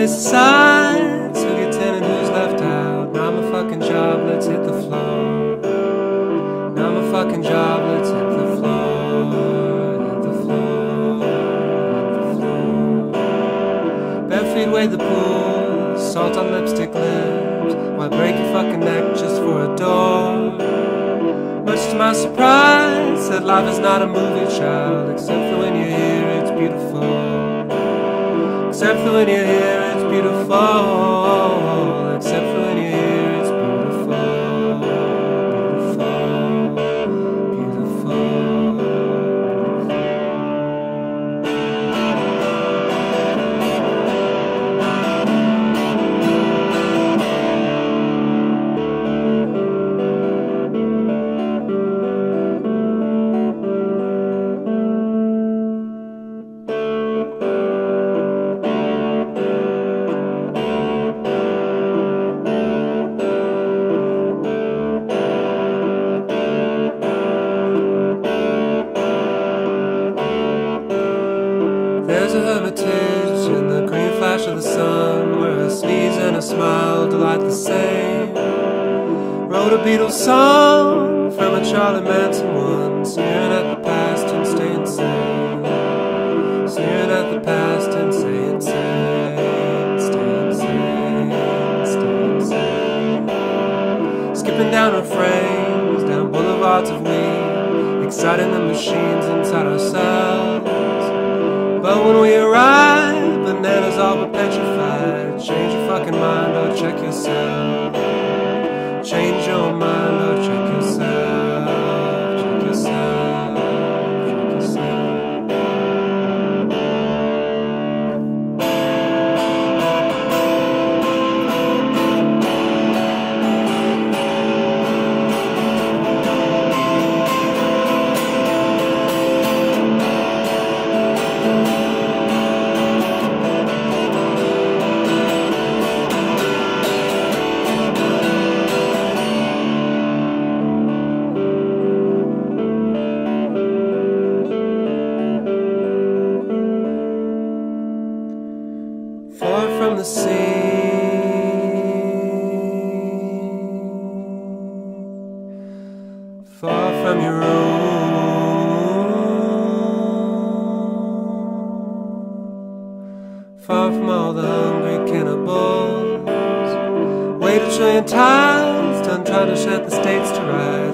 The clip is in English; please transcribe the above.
place aside, so get in and who's left out. Now I'm a fucking job, let's hit the floor. Now I'm a fucking job, let's hit the floor. Hit the floor, hit the floor. Bare feet wade the pool, salt on lipstick lips. Why break your fucking neck just for a door? Much to my surprise, that life is not a movie, child. Except for when you're here, it's beautiful. Except for when you're here, it's beautiful. Except for when you're here, it's beautiful. Beautiful, beautiful. There's a hermitage in the green flash of the sun, where a sneeze and a smile delight the same. Wrote a Beatles song from a Charlie Manson one, sneering at the past and staying sane. Sneering at the past and staying sane. Staying sane, staying sane. Skipping down refrains, down boulevards of weed, exciting the machines inside ourselves. But when we arrive, bananas all but petrified. Change your fucking mind or check yourself. Change your mind or check yourself. Check yourself. Check yourself. Far from the sea, far from your room, far from all the hungry cannibals. Wait a trillion times, done trying to set the states to rights.